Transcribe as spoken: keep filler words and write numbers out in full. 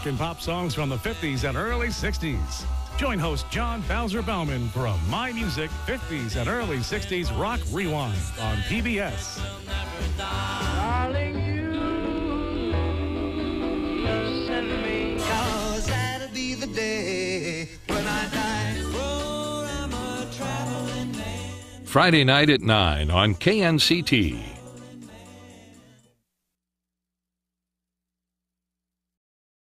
rock and pop songs from the fifties and early sixties. Join host John Bowser Bauman for a My Music fifties and early sixties Rock Rewind on P B S. Darling, you send me, 'cause that'll be the day when I die. Oh, I'm a traveling man. Friday night at nine on K N C T.